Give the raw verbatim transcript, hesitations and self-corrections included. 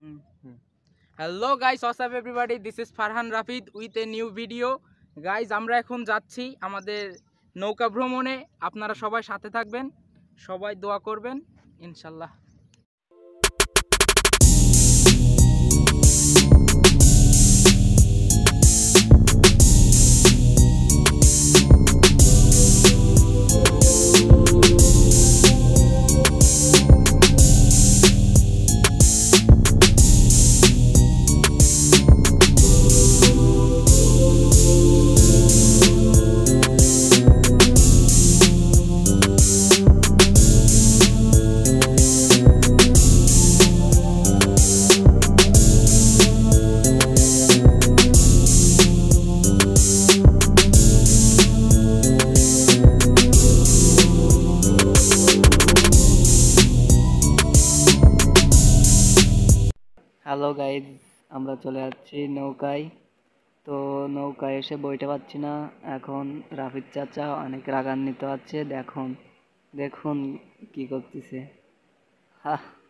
Hello guys, what's up everybody, this is Farhan Rafid with a new video. Guys, আমরা এখন যাচ্ছি আমাদের নৌকা ভ্রমণে। আপনারা সবাই সাথে থাকবেন, সবাই দোয়া করবেন ইনশাল্লাহ। হ্যালো গাইজ, আমরা চলে যাচ্ছি নৌকায়। তো নৌকায় এসে বইতে পারছি না। এখন রাফিদ চাচা অনেক রাগান্বিত আছে। দেখুন দেখুন কি করতেছে। হা